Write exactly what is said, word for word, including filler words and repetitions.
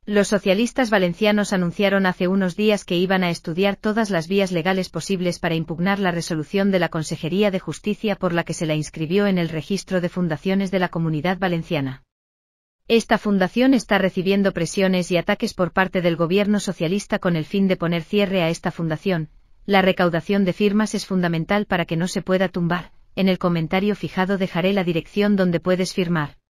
Los socialistas valencianos anunciaron hace unos días que iban a estudiar todas las vías legales posibles para impugnar la resolución de la Consejería de Justicia por la que se la inscribió en el registro de fundaciones de la Comunidad Valenciana. Esta fundación está recibiendo presiones y ataques por parte del gobierno socialista con el fin de poner cierre a esta fundación. La recaudación de firmas es fundamental para que no se pueda tumbar. En el comentario fijado dejaré la dirección donde puedes firmar.